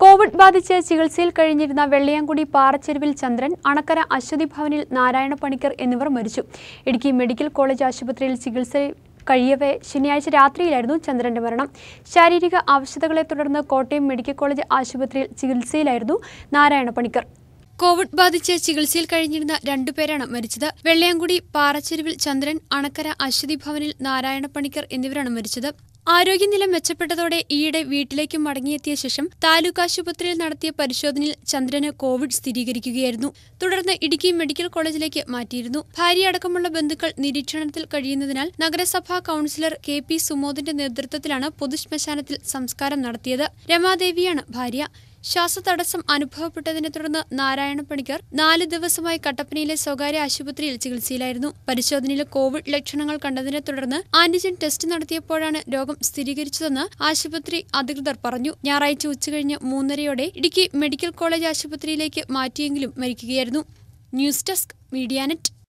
Covid ബാധിച്ച് ചികിത്സയിൽ കഴിഞ്ഞിരുന്ന വെള്ളയാംകുടി പാറച്ചെരുവിൽ ചന്ദ്രൻ, അണക്കര അശ്വതി ഭവനിൽ നാരായണ പണിക്കർ എന്നിവർ മരിച്ചു. ഇടുക്കി മെഡിക്കൽ കോളേജ് ആശുപത്രിയിൽ ചികിത്സ കഴിയവേ ശനിയാഴ്ച രാത്രിയിലായിരുന്നു ചന്ദ്രന്റെ മരണം. ശാരീരിക അവശതകളെ തുടർന്ന് കോട്ടയം മെഡിക്കൽ കോളേജ് ആശുപത്രിയിൽ ചികിത്സയിലായിരുന്നു നാരായണ പണിക്കർ. കോവിഡ് ബാധിച്ച് ചികിത്സയിൽ കഴിഞ്ഞിരുന്ന രണ്ടുപേരാണ് മരിച്ചത്. വെള്ളയാംകുടി പാറച്ചെരുവിൽ ചന്ദ്രൻ, അണക്കര അശ്വതി ഭവനിൽ നാരായണ പണിക്കർ എന്നിവരാണ് മരിച്ചത്. ആരോഗ്യനില മെച്ചപ്പെട്ടതോടെ ഈയിടെ വീട്ടിലേക്ക് മടങ്ങിയെത്തിയ ശേഷം താലൂക്ക് ആശുപത്രിയിൽ നടത്തിയ പരിശോധനയിൽ ചന്ദ്രന് കോവിഡ് സ്ഥിരീകരിക്കുകയായിരുന്നു. തുടർന്ന് ഇടുക്കി മെഡിക്കൽ കോളേജിലേക്ക് മാറ്റിയിരുന്നു. ഭാര്യയടക്കമുള്ള ബന്ധുക്കൾ നിരീക്ഷണത്തിൽ കഴിയുന്നതിനാൽ നഗരസഭാ കൌൺസിലർ KP സുമോദിന്റെ നേതൃത്വത്തിലാണ് പൊതുശ്മശാനത്തിൽ സംസ്കാരം നടത്തിയത്. രമാദേവിയാണ് ഭാര്യ. ശ്വാസതടസ്സം അനുഭവപ്പെട്ടതിനെ തുടർന്ന് നാരായണ പണിക്കർ 4 ദിവസമായി കട്ടപ്പനയിലെ സ്വകാര്യ ആശുപത്രിയിൽ ചികിത്സയിലായിരുന്നു. പരിശോധനയിൽ കോവിഡ് ലക്ഷണങ്ങൾ കണ്ടതിനെ തുടർന്ന് ആന്റിജൻ ടെസ്റ്റ് നടത്തിയപ്പോഴാണ് രോഗം സ്ഥിരീകരിച്ചതെന്ന് ആശുപത്രി അധികൃതർ പറഞ്ഞു. ഞായറാഴ്ച ഉച്ചകഴിഞ്ഞ് 3:30 ഇടുക്കി മെഡിക്കൽ കോളേജ് ആശുപത്രിയിലേക്ക് മാറ്റിയെങ്കിലും മരിക്കുകയായിരുന്നു. News desk, Medianet.